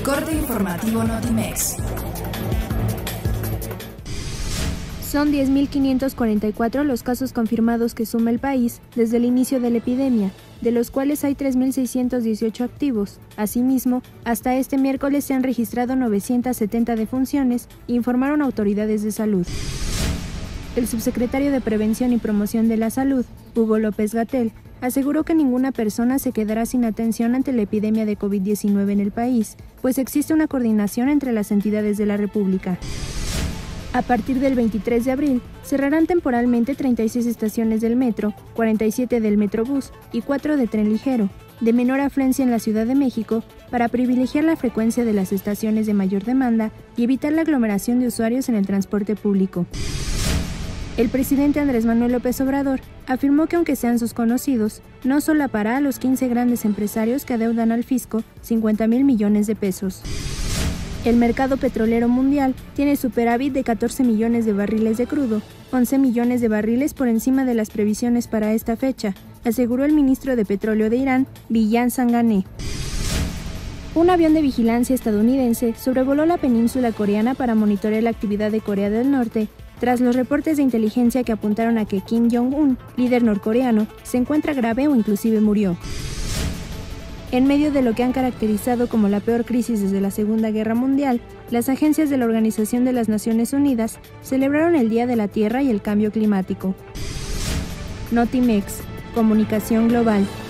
Corte informativo Notimex. Son 10.544 los casos confirmados que suma el país desde el inicio de la epidemia, de los cuales hay 3.618 activos. Asimismo, hasta este miércoles se han registrado 970 defunciones, informaron autoridades de salud. El subsecretario de Prevención y Promoción de la Salud, Hugo López-Gatell, aseguró que ninguna persona se quedará sin atención ante la epidemia de COVID-19 en el país, pues existe una coordinación entre las entidades de la República. A partir del 23 de abril, cerrarán temporalmente 36 estaciones del metro, 47 del Metrobús y 4 de tren ligero, de menor afluencia en la Ciudad de México, para privilegiar la frecuencia de las estaciones de mayor demanda y evitar la aglomeración de usuarios en el transporte público. El presidente Andrés Manuel López Obrador afirmó que aunque sean sus conocidos, no solapará a los 15 grandes empresarios que adeudan al fisco 50,000 millones de pesos. El mercado petrolero mundial tiene superávit de 14 millones de barriles de crudo, 11 millones de barriles por encima de las previsiones para esta fecha, aseguró el ministro de Petróleo de Irán, Bijan Zanganeh. Un avión de vigilancia estadounidense sobrevoló la península coreana para monitorear la actividad de Corea del Norte, tras los reportes de inteligencia que apuntaron a que Kim Jong-un, líder norcoreano, se encuentra grave o inclusive murió. En medio de lo que han caracterizado como la peor crisis desde la Segunda Guerra Mundial, las agencias de la Organización de las Naciones Unidas celebraron el Día de la Tierra y el Cambio Climático. Notimex, Comunicación Global.